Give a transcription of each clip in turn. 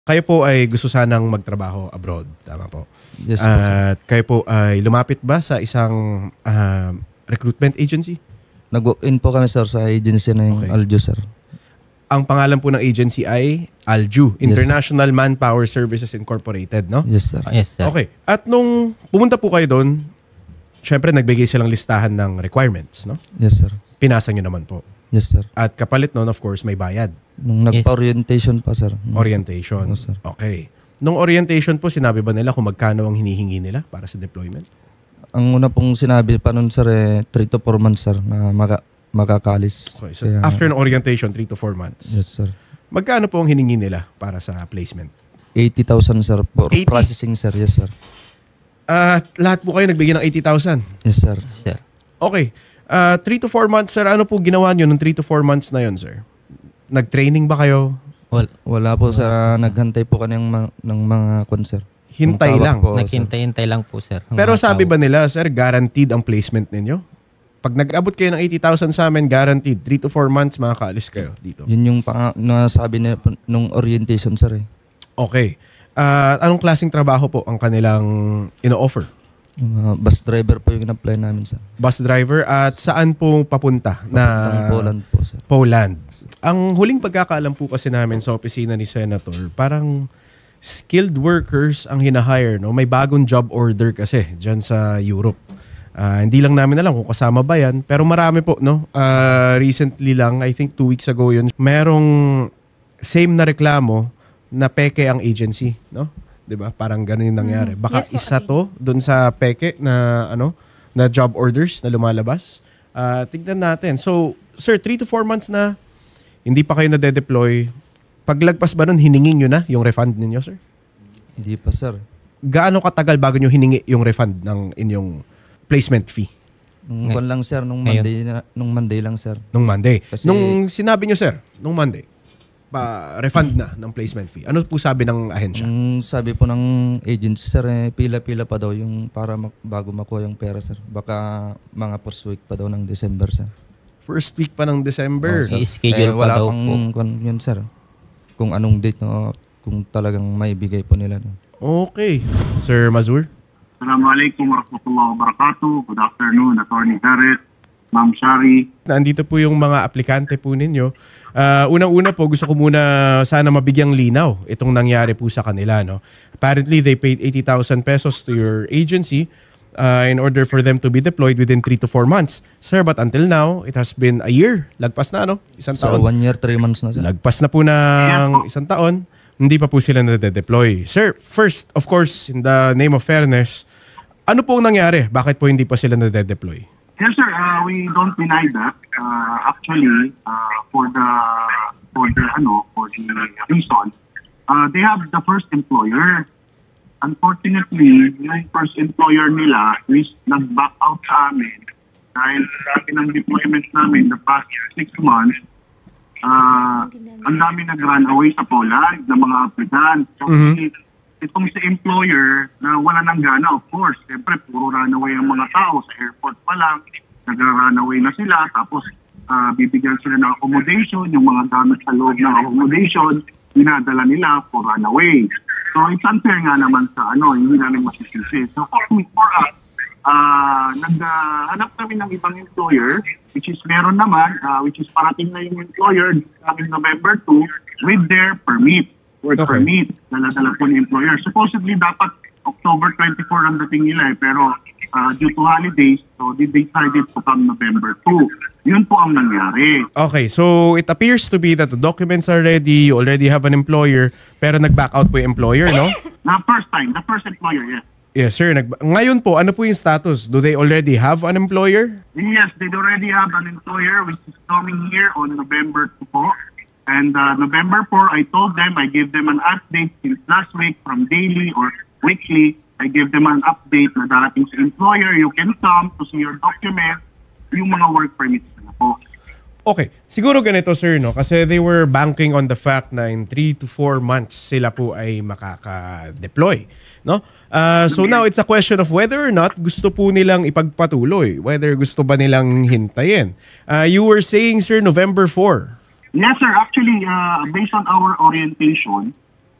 Kayo po ay gusto sanang magtrabaho abroad, tama po? Yes po, sir. At kayo po ay lumapit ba sa isang recruitment agency? Nag-in po kami, sir, sa agency na yung Okay. Aljo, sir. Ang pangalan po ng agency ay ALJU, Yes, International Manpower Services Incorporated, no? Yes, sir. Yes, sir. Okay. At nung pumunta po kayo doon, syempre nagbigay silang listahan ng requirements, no? Yes, sir. Pinasa nyo naman po. Yes, sir. At kapalit noon, of course, may bayad. Nung nagpa-orientation pa, sir. Orientation. Oo, sir. Okay. Nung orientation po, sinabi ba nila kung magkano ang hinihingi nila para sa deployment? Ang una pong sinabi pa nun, sir, 3 to 4 months, sir, na makakalis. Okay, so after ng orientation, 3 to 4 months. Yes, sir. Magkano po ang hiningi nila para sa placement? 80,000, sir, for 80? processing, sir. Yes, sir. At lahat po kayo nagbigay ng 80,000. Yes, sir. Sir. Okay. 3 to 4 months, sir. Ano po ginawa nyo nung 3 to 4 months na yon, sir? Nag-training ba kayo? Well, Wala po, sir. Naghantay po kami ng mga concert. Hintay Tawag lang. po, sir. naghintay-hintay lang po, sir. ng Pero mga sabi tao. ba nila, sir, guaranteed ang placement ninyo? Pag nag-abot kayo ng 80,000 sa amin, guaranteed. 3 to 4 months, makakaalis kayo dito. Yun yung nasabi niya po nung orientation, sir. Okay. Anong klaseng trabaho po ang kanilang ino-offer? Yung, bus driver po yung in-apply namin, sir. Bus driver at saan po papunta? Papuntang Poland po, sir. Poland. Ang huling pagkakaalam po kasi namin sa opisina ni Senator, parang skilled workers ang hinahire. No? May bagong job order kasi dyan sa Europe. Hindi lang namin alam kung kasama ba yan. Pero marami po, no? Recently lang, I think 2 weeks ago yun, merong same na reklamo na peke ang agency. No? 'Di ba? Parang ganun yung nangyari. Baka Yes po, isa again. to dun sa peke na, na job orders na lumalabas. Tignan natin. So, sir, 3 to 4 months na hindi pa kayo na-deploy. Paglagpas ba nun, hiningin nyo na yung refund ninyo, sir? Hindi pa, sir. Gaano katagal bago nyo hiningi yung refund ng inyong placement fee? Nung buwan lang, sir. Nung Ngayon. Monday lang, sir. Nung Monday. Kasi- Nung sinabi nyo, sir, nung Monday, refund na ng placement fee. Ano po sabi ng ahensya? Sabi po ng agency, sir, pila-pila pa daw yung para bago makuha yung pera, sir. Baka mga first week pa daw ng December, sir. First week pa ng December. Sir. I-schedule pa wala daw pang yun, sir. Kung anong date, no, kung talagang maibigay po nila. No. Okay. Sir Mazur? Assalamualaikum warahmatullahi wabarakatuh. Good afternoon, Attorney Garrett, Ma'am Shari. Nandito po yung mga aplikante po ninyo. Unang-una po, gusto ko muna sana mabigyang linaw itong nangyari po sa kanila. No? Apparently, they paid 80,000 pesos to your agency in order for them to be deployed within 3 to 4 months. Sir, but until now, it has been a year. Lagpas na, no? Isang So, taon. 1 year, 3 months na, sir. Lagpas na po ng isang taon. Hindi pa po sila na-deploy. Sir, first, of course, in the name of fairness, ano po ang nangyari? Bakit po hindi pa sila na-deploy? Yes, sir. We don't deny that. Actually, for the reason, they have the first employer. Unfortunately, yung first employer nila is nag-back out sa amin dahil sa akin ang deployment namin the past 6 months. Ang dami nag-run away sa Poland ng mga applicant. So, itong si employer na wala nang gana, of course, siyempre puro runaway ang mga tao sa airport pa lang, nag-runaway na sila, tapos bibigyan sila ng accommodation, yung mga gamit sa loob ng accommodation, dinadala nila for runaway. So it's unfair nga naman sa hindi namin masisisi. So for us, naghanap kami ng ibang employer, which is meron naman, which is parating na yung employer coming November 2 with their permit. Work permit, dala-dala po ng employer. Supposedly, dapat October 24 ang dating nila pero due to holidays, so they decided to come November 2. Yun po ang nangyari. Okay, so it appears to be that the documents are ready, you already have an employer, pero nag-back out po yung employer, no? The first employer, yes. Yes, sir. Ngayon po, ano po yung status? Do they already have an employer? Yes, they already have an employer which is coming here on November 2 po. And November 4, I told them, I gave them an update since last week from daily or weekly. I gave them an update na darating sa employer, you can come to see your document, yung mga work permits na po. Okay. Siguro ganito, sir, no? Kasi they were banking on the fact na in 3 to 4 months sila po ay makaka-deploy, no? So now it's a question of whether or not gusto po nilang ipagpatuloy, whether gusto ba nilang hintayin. You were saying, sir, November 4. Yes, sir. Actually, based on our orientation,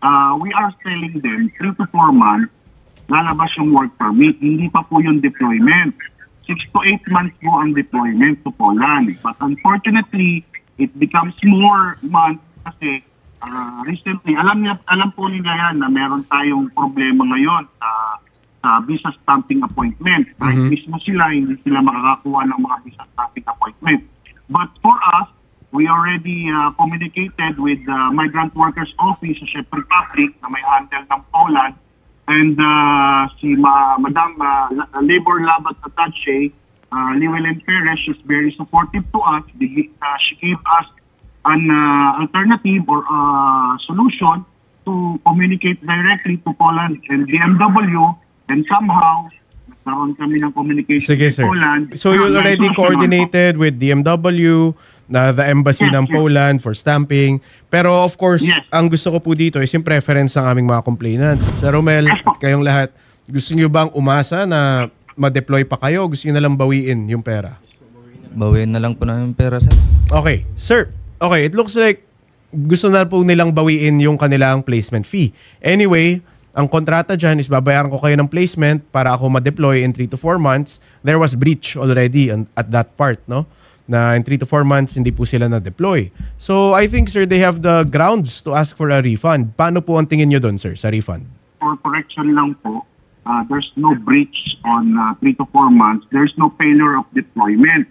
we are telling them 3 to 4 months, lalabas yung work permit. Hindi pa po yung deployment. 6 to 8 months po ang deployment to Poland. But unfortunately, it becomes more months kasi recently, alam po nila yan na meron tayong problema ngayon sa visa stamping appointment. Kahit mismo sila, hindi sila makakakuha ng mga visa stamping appointment. But for us, we already communicated with the Migrant Workers Office sa Czech Republic na may handle ng Poland, and si Madam Labor Labat Attache, Llewellyn Perez, she's very supportive to us. She gave us an alternative or solution to communicate directly to Poland and DMW, and somehow nagkaroon kami ng communication Sige, with sir. Poland. So you already coordinated with DMW, the embassy ng Poland for stamping. Pero of course, ang gusto ko po dito is yung preference ng aming mga complainants. Sir Romel, kayong lahat, gusto niyo bang umasa na ma-deploy pa kayo? Gusto niyo na lang bawiin yung pera? Bawiin na lang po namin yung pera, sir. Okay, sir. Okay, it looks like gusto na po nilang bawiin yung kanilang placement fee. Anyway, ang kontrata dyan is babayaran ko kayo ng placement para ako ma-deploy in 3 to 4 months. There was breach already at that part, no? Na in 3 to 4 months, hindi po sila na-deploy. So, I think, sir, they have the grounds to ask for a refund. Paano po ang tingin nyo doon, sir, sa refund? For correction lang po, there's no breach on 3 to 4 months. There's no failure of deployment.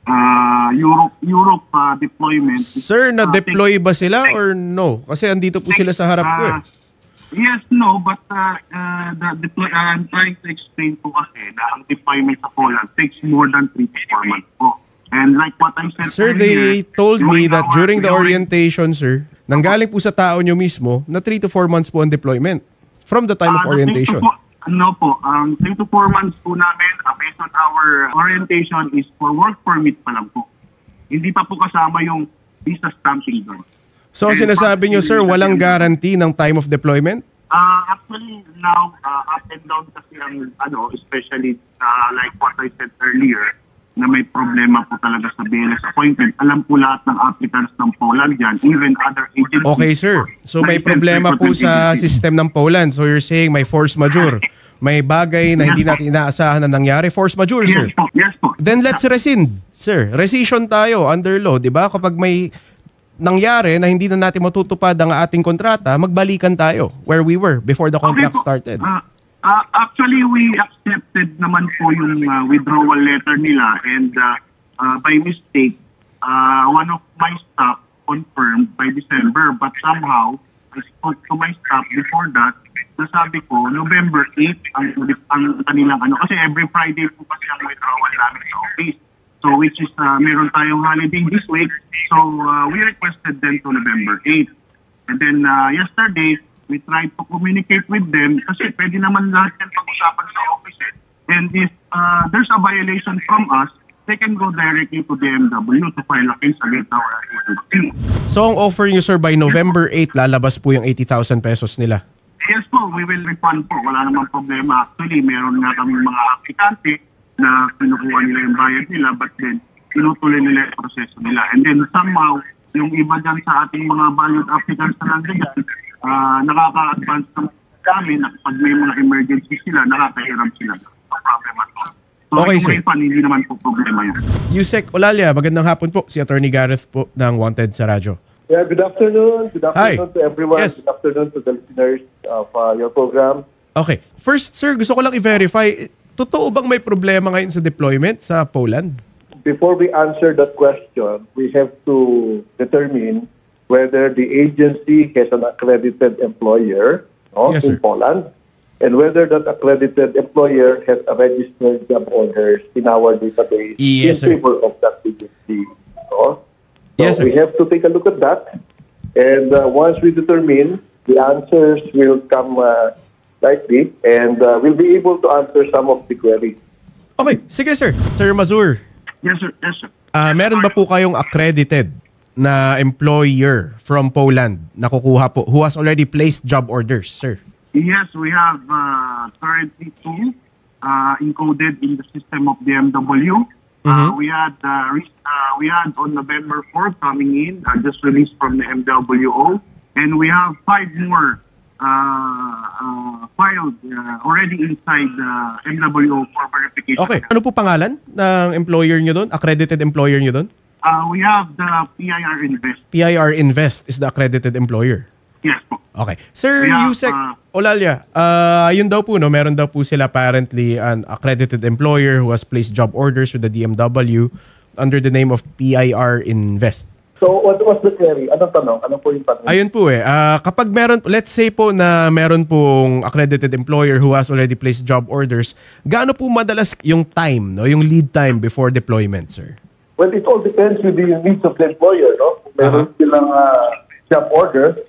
Europe deployment. Sir, na-deploy ba sila or no? Kasi andito po sila sa harap ko eh. Yes, no, but I'm trying to explain po kasi na ang deployment sa Poland takes more than 3 to 4 months po. And like what I said sir, they told me that during the orientation, sir, nanggaling po sa tao nyo mismo na 3 to 4 months po ang deployment from the time of orientation. No po, 3 to 4 months po namin, based on our orientation, is for work permit pa lang po. Hindi pa po kasama yung visa stamping doon. So, sinasabi nyo, sir, walang guarantee ng time of deployment? Actually, now, up and down kasi ang, especially like what I said earlier, na may problema po talaga sa BLS appointment. Alam po lahat ng applicants ng Poland yan, even other agencies. Okay, sir. So, may problema po sa system ng Poland. So, you're saying may force majeure. May bagay na hindi natin inaasahan na nangyari. Force majeure, sir. Yes po. Then, let's rescind, sir. Rescission tayo under law, di ba? Kapag may nangyari na hindi na natin matutupad ang ating kontrata, magbalikan tayo where we were before the contract started. Actually, we accepted naman po yung withdrawal letter nila, and by mistake, one of my staff confirmed by December, but somehow, I spoke to my staff before that, nasabi ko, November 8 ang kanilang kasi every Friday po kasi ang withdrawal namin sa office. So which is meron tayong holiday this week. So we requested them to November 8. And then yesterday, we tried to communicate with them kasi pwede naman lahat yan pag-usapan sa office. And if there's a violation from us, they can go directly to DMW to file a case against our agency. So ang offer nyo, sir, by November 8, lalabas po yung 80,000 pesos nila? Yes po, we will refund po. Wala namang problema. Actually, meron nga kami mga aplikante na kinukuha nila yung bayad nila, but then tinutuloy nila yung proseso nila. And then somehow, yung iba dyan sa ating mga valued applicants na nandiyan, nakaka-advance kami na pag may mga emergency sila, nakakahiram sila. No problem at all. So okay, yung sir. refund, hindi naman po problema yan. Yusek Olalia, magandang hapon po. Si Attorney Gareth po ng Wanted sa radyo. Yeah, good afternoon. Good afternoon to everyone. Yes. Good afternoon to the listeners of your program. Okay. First, sir, gusto ko lang i-verify, totoo bang may problema ngayon sa deployment sa Poland? Before we answer that question, we have to determine whether the agency has an accredited employer Yes, in sir. Poland, and whether that accredited employer has a registered job orders in our database Yes, in sir. favor of that agency. So Yes, sir. we have to take a look at that, and once we determine, the answers will come likely, and we'll be able to answer some of the queries. Okay. Sige, sir. Sir Mazur, Yes, sir. Yes, sir. meron ba po kayong accredited na employer from Poland na kukuha po who has already placed job orders, sir? Yes, we have currently 2 encoded in the system of BMW. We had on November 4 coming in, just released from the MWO, and we have 5 more filed already inside the MWO for verification. Okay. Ano po pangalan ng employer nyo doon? Accredited employer nyo doon? We have the PIR Invest. PIR Invest is the accredited employer. Yes po. Okay. Sir We have, Yusek Olalia, yun daw po, no, meron daw po sila apparently an accredited employer who has placed job orders with the DMW under the name of PIR Invest. So, what's the query? Anong tanong? Ano po yung tanong? Ayun po kapag meron, let's say po na meron pong accredited employer who has already placed job orders, gaano po madalas yung time, no, yung lead time before deployment, sir? Well, it all depends with the needs of the employer, no? Kung meron silang job order,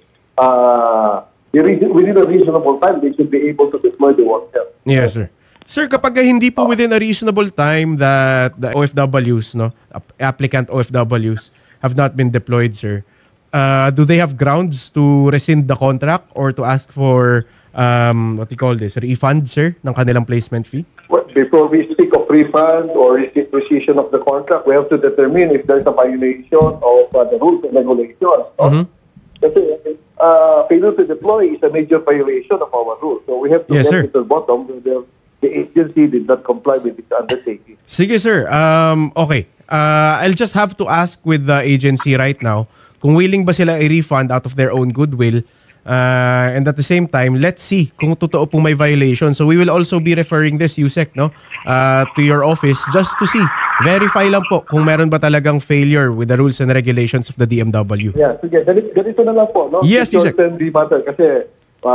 within a reasonable time, they should be able to deploy the worker. Yes, sir. Sir, kapag hindi po within a reasonable time that the OFWs, no, applicant OFWs have not been deployed, sir, do they have grounds to rescind the contract or to ask for what you call this, refund, sir, ng kanilang placement fee? Well, before we speak of refund or rescission of the contract, we have to determine if there's a violation of the rules and regulations. No? Kasi failure to deploy is a major violation of our rules. So we have to Yes, get sir. to the bottom whether the agency did not comply with its undertaking. Sige, sir. Okay. I'll just have to ask with the agency right now kung willing ba sila i-refund out of their own goodwill. And at the same time, let's see kung totoo pong may violation. So we will also be referring this, Yusek, no, to your office just to see. Verify lang po kung meron ba talagang failure with the rules and regulations of the DMW. Yeah, sige. Ganito na lang po, no? Yes, To Yusek. shorten the matter kasi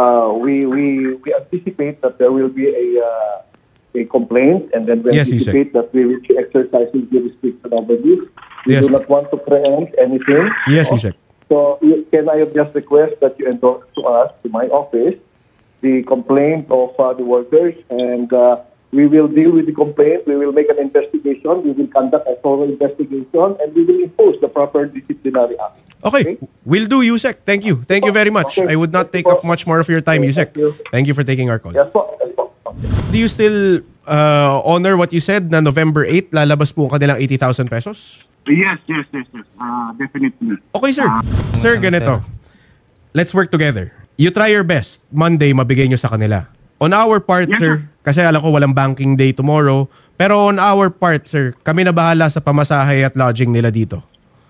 we anticipate that there will be a complaint, and then we Yes, anticipate that we will be exercising jurisdiction over this. We Yes. do not want to preempt anything. Yes, Yusek. So can I just request that you endorse to us, to my office, the complaint of the workers, and we will deal with the complaint. We will make an investigation. We will conduct a thorough investigation, and we will impose the proper disciplinary act. Okay. Will do, Yusek. Thank you. Thank you very much. Okay. I would not take up much more of your time, Okay, Yusek. thank you. Thank you for taking our call. Yes po. Yes po. Do you still honor what you said na November 8, lalabas po ang kanilang 80,000 pesos? Yes. Definitely. Okay, sir. Sir, ganito. Let's work together. You try your best. Monday, mabigay nyo sa kanila. On our part, Yes, sir, kasi alam ko walang banking day tomorrow, pero on our part, sir, kami na bahala sa pamasahe at lodging nila dito.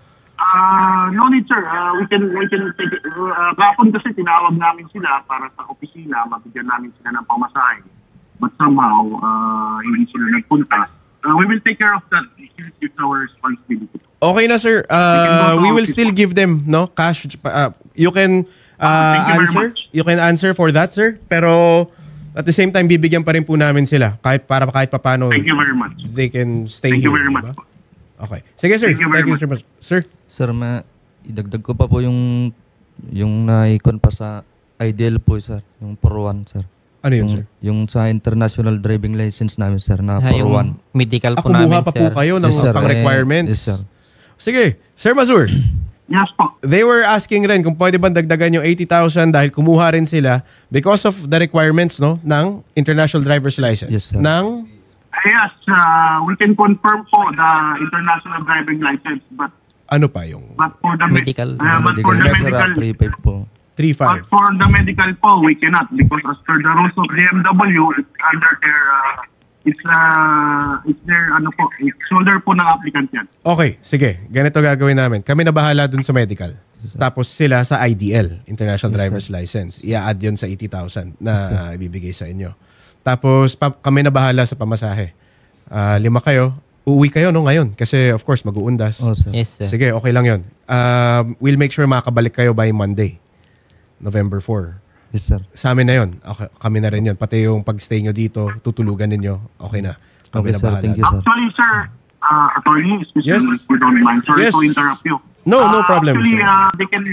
No need, sir. We can take it. Kapon kasi tinawag namin sila para sa opisina, mabigyan namin sila ng pamasahe. But somehow, hindi sila nagpunta. We will take care of that. It's our responsibility. Okay na, sir. go to We will office still po. give them, no, cash. You can Thank you very answer. much. You can answer for that, sir. Pero at the same time, bibigyan pa rin po namin sila kahit paano Thank you very much. they can stay Thank here. you very diba? much. Okay. Sige, sir. Thank you very much. sir. Sir, Sir, idagdag ko pa po yung na-icon pa sa ideal po, sir. Yung 4-1, sir. ano yun, sir? Yung sa international driving license namin, sir, na Sa yung 4-1. medical po Kumuha namin, pa sir. po kayo ng Yes, sir. pang-requirements. Yes, sir. Sige. Sir Mazur, Yes po. they were asking rin kung pwede ba dagdagan yung 80,000 dahil kumuha rin sila because of the requirements, no, ng international driver's license. Yes, sir. Ng Yes, we can confirm po the international driving license, but ano pa yung for the Medical. but for the Medical, sir, medical, 3-5 po. 3.5. but for the medical po, we cannot because as per the rules of BMW, it's under their it's their it's shoulder po ng applicant yan. Okay, sige. Ganito gagawin namin. Kami na bahala dun sa medical. Tapos sila sa IDL, International Driver's License. I-add yun sa 80,000 na ibibigay sa inyo. Tapos kami na bahala sa pamasahe. 5 kayo. Uuwi kayo no ngayon kasi of course mag-uundas. Oh, sir. Yes, sir. Sige, okay lang yun. We'll make sure makabalik kayo by Monday, November 4. Yes, sir. Sa amin na yun. Okay, kami na rin yun. Pati yung pag-stay nyo dito, tutulugan ninyo, okay na. Kami Okay, na sir. bahala. Thank you, sir. Actually, sir, attorney, excuse Yes. me if you don't mind. Sorry Yes. to interrupt you. No problem, Actually, sir. they can,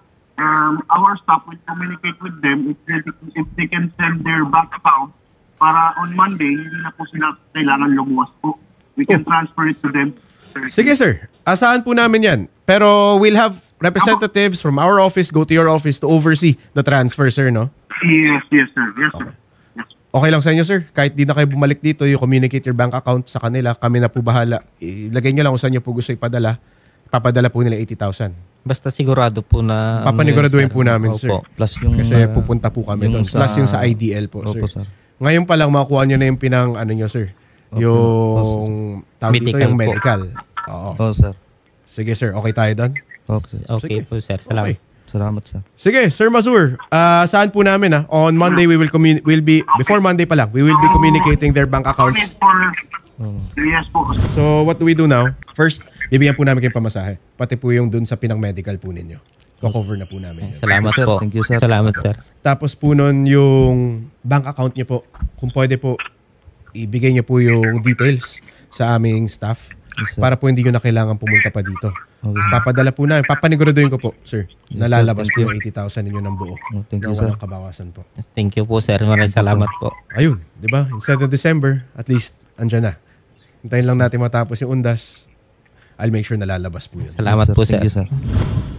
our staff will communicate with them if they can send their bank account para on Monday, hindi na po sila kailangan lumuwas po. We can transfer it to them. Sige sir, asahan po namin yan. Pero we'll have representatives from our office go to your office to oversee the transfer, sir, no? Yes, sir. Yes, sir. Yes. Okay lang sa inyo, sir. Kahit di na kayo bumalik dito, you communicate your bank account sa kanila. Kami na po bahala. Ilagay nyo lang kung saan nyo po gusto ipadala. papadala po nila 80,000. Basta sigurado po na... Papaniguraduhin po namin, sir. Opo. Plus yung... Kasi pupunta po kami doon. yung Plus yung sa IDL po, Opo, sir. sir. Ngayon pa lang makukuha nyo na yung pinang ano nyo, sir. Opo. Yung tawag dito, Medical yung po. medical. Oo. Oo, sir. Sige, sir. Okay tayo doon? Okay, sir. Okay Sige. po, sir. Salamat. Okay. Salamat, sir. Sige, Sir Mazur. Saan po namin on Monday before Monday pa lang, we will be communicating their bank accounts. Yes po. So what do we do now? First, bibigyan po namin kayo pamasahe. Pati po yung dun sa pinang medical po ninyo. Ko-cover na po namin. yun. Salamat Sir, po. thank you, sir. Salamat, sir. Tapos po nun yung bank account nyo po, kung pwede po, ibigay nyo po yung details sa aming staff Yes, sir. para po hindi nyo na kailangan pumunta pa dito. Okay, sir. Papadala po namin. Papaniguraduhin ko po, sir. Yes, sir. Nalalabas Thank po you. yung 80,000 ninyo ng buo. Oh, thank na you, sir. walang kabawasan po. Thank you po, sir. Maraming salamat po. Ayun, di ba? Instead of December, at least, andyan na. Hintayin lang natin matapos yung undas. I'll make sure nalalabas po yun. Salamat Yes, sir. po, sir. Thank you, sir.